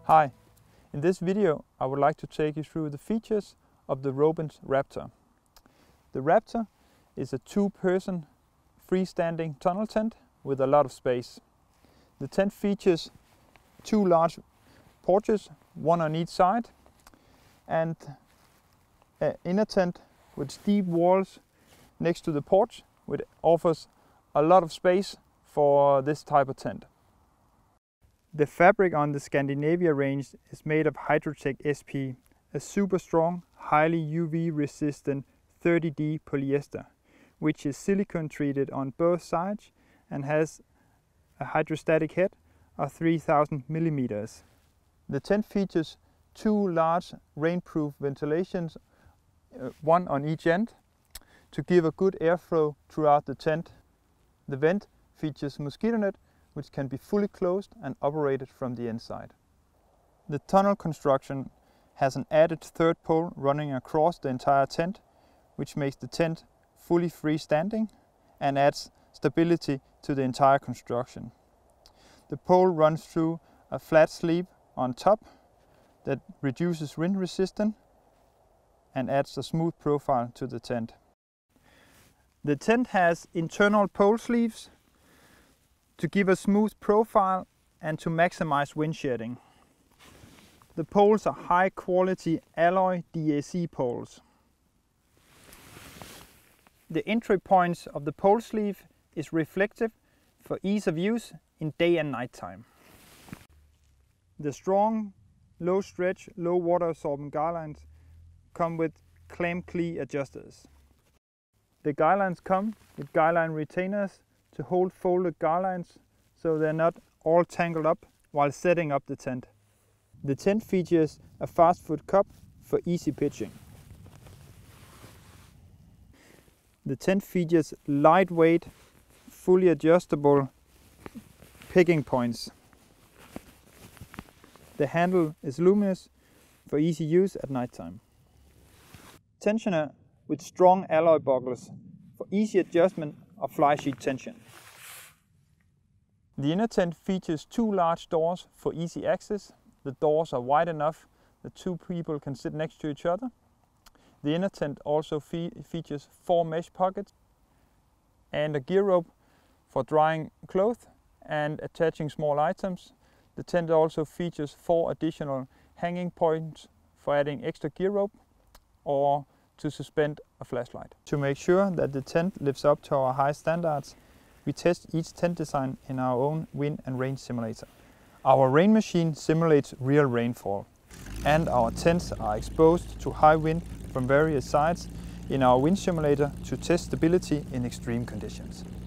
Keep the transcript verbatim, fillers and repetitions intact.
Hi, in this video I would like to take you through the features of the Robins Raptor. The Raptor is a two-person freestanding tunnel tent with a lot of space. The tent features two large porches, one on each side, and an inner tent with steep walls next to the porch, which offers a lot of space for this type of tent. The fabric on the Scandinavia range is made of Hydrotech S P, a super strong, highly U V resistant thirty D polyester, which is silicone treated on both sides and has a hydrostatic head of three thousand millimeters. The tent features two large rainproof ventilations, uh, one on each end, to give a good airflow throughout the tent. The vent features mosquito net, which can be fully closed and operated from the inside. The tunnel construction has an added third pole running across the entire tent, which makes the tent fully freestanding and adds stability to the entire construction. The pole runs through a flat sleeve on top that reduces wind resistance and adds a smooth profile to the tent. The tent has internal pole sleeves to give a smooth profile and to maximize wind shedding. The poles are high quality alloy D A C poles. The entry points of the pole sleeve is reflective for ease of use in day and night time. The strong, low stretch, low water absorbent guy lines come with clamp clee adjusters. The guy lines come with guy line retainers to hold folded guy lines so they're not all tangled up while setting up the tent. The tent features a fast foot cup for easy pitching. The tent features lightweight, fully adjustable pegging points. The handle is luminous for easy use at night time. Tensioner with strong alloy buckles for easy adjustment of fly sheet tension. The inner tent features two large doors for easy access. The doors are wide enough that two people can sit next to each other. The inner tent also fe features four mesh pockets and a gear rope for drying clothes and attaching small items. The tent also features four additional hanging points for adding extra gear rope or to suspend a flashlight. To make sure that the tent lives up to our high standards, we test each tent design in our own wind and rain simulator. Our rain machine simulates real rainfall, and our tents are exposed to high wind from various sides in our wind simulator to test stability in extreme conditions.